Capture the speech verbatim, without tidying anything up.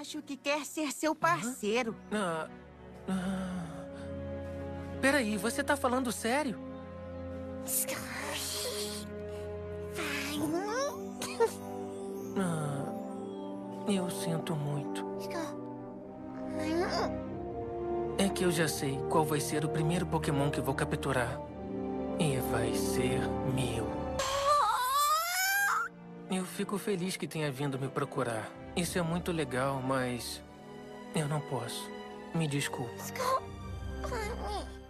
acho que quer ser seu parceiro. Ah, ah. Peraí, você tá falando sério? Ah, eu sinto muito. É que eu já sei qual vai ser o primeiro Pokémon que vou capturar. E vai ser meu. Eu fico feliz que tenha vindo me procurar. Isso é muito legal, mas eu não posso. Me desculpa.